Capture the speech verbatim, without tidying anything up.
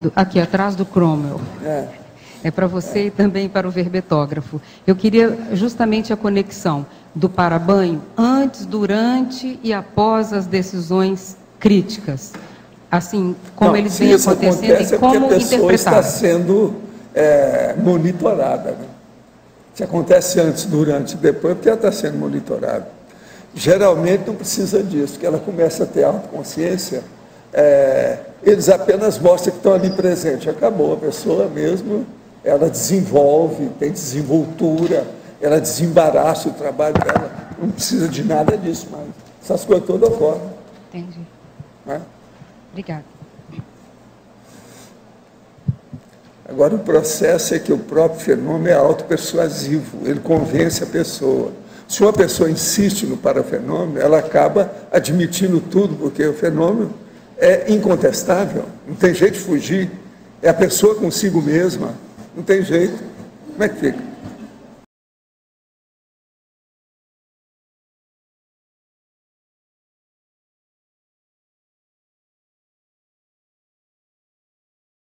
aqui atrás do Cromwell. É, É para você e também para o verbetógrafo. Eu queria justamente a conexão do para-banho antes, durante e após as decisões críticas. Assim, como não, eles se vêm isso acontecendo acontece, e é porque como a pessoa está interpretar. sendo é, monitorada. Né? Se acontece antes, durante e depois, é porque ela está sendo monitorada. Geralmente não precisa disso, porque ela começa a ter autoconsciência, é, eles apenas mostram que estão ali presentes. Acabou, a pessoa mesmo, ela desenvolve, tem desenvoltura, ela desembaraça o trabalho dela, não precisa de nada disso mais. Essas coisas todas ocorrem. Entendi. Né? Obrigada. Agora, o processo é que o próprio fenômeno é autopersuasivo, ele convence a pessoa. Se uma pessoa insiste no parafenômeno, ela acaba admitindo tudo, porque o fenômeno é incontestável, não tem jeito de fugir, é a pessoa consigo mesma, não tem jeito. Como é que fica?